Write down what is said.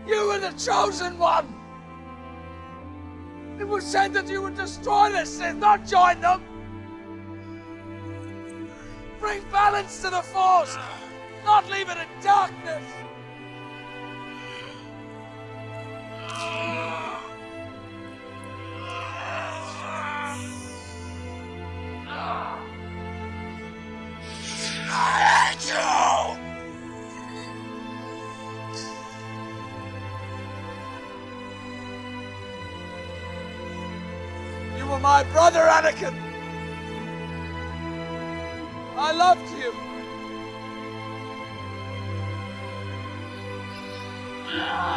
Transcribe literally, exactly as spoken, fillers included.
You were the chosen one! It was said that you would destroy the Sith, not join them! Bring balance to the Force, not leave it in darkness! I hate you! You were my brother, Anakin! I loved you!